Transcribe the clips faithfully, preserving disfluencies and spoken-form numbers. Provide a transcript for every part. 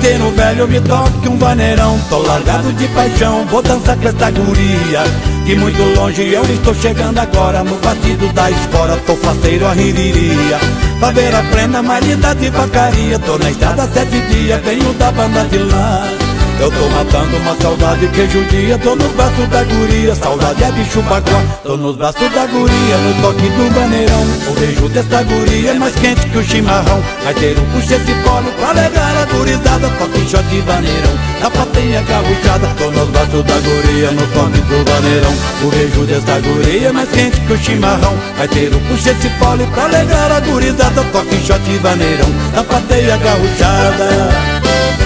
Gaiteiro velho, me toque um vaneirão. Tô largado de paixão, vou dançar com esta guria, que muito longe eu estou chegando agora. No batido da espora, tô faceiro a ririria, pra ver a prenda mais linda de vacaria. Tô na estrada há sete dias, venho da banda de lá. Eu tô matando uma saudade que judia. Tô nos braços da guria, saudade é bicho baguá. Tô nos braços da guria, no toque do vaneirão. O beijo dessa guria é mais quente que o chimarrão. Vai ter um puxa esse polo pra alegar a gurizada. Toque, shot e vaneirão, a plateia gaúchada. Tô nos braços da guria, no toque do vaneirão. O beijo dessa guria é mais quente que o chimarrão. Vai ter um puxa esse polo pra alegar a gurizada. Toque, shot e vaneirão, a plateia gaúchada.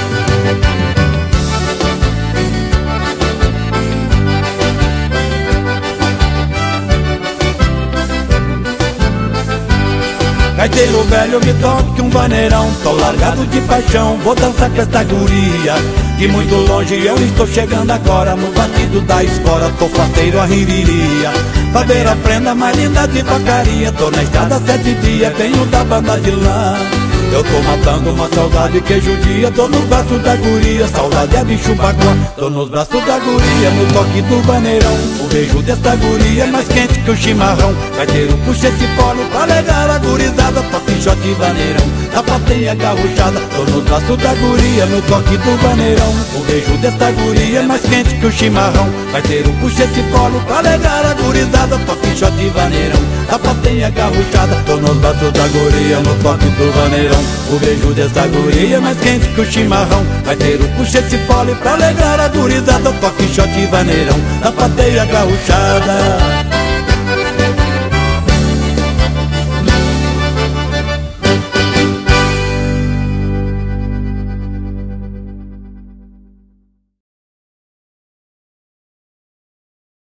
Gaiteiro velho, me toque um vaneirão. Tô largado de paixão, vou dançar com esta guria, que muito longe eu estou chegando agora. No batido da espora, tô faceiro a ririria, pra ver a prenda mais linda de vacaria. Tô na estrada há sete dias, venho da banda de lá. Eu tô matando uma saudade que judia. Tô nos braços da guria, saudade é bicho baguá. Tô nos braços da guria, no toque do vaneirão. O beijo dessa guria é mais quente que o chimarrão. Vai ter um puxa esse polo pra alegar a gurizada. Toque, shot e vaneirão, a plateia gaúchada. Tô nos braços da guria, no toque do vaneirão. O beijo dessa guria é mais quente que o chimarrão. Vai ter um puxa esse polo pra alegar a gurizada. Toque, shot e vaneirão, a plateia gaúchada. Tô nos braços da guria, no toque do vaneirão. O beijo dessa guria é mais quente que o chimarrão. Vai ter o puxa esse pole pra alegrar a gurizada. Toque, shot e vaneirão, a plateia gaúchada.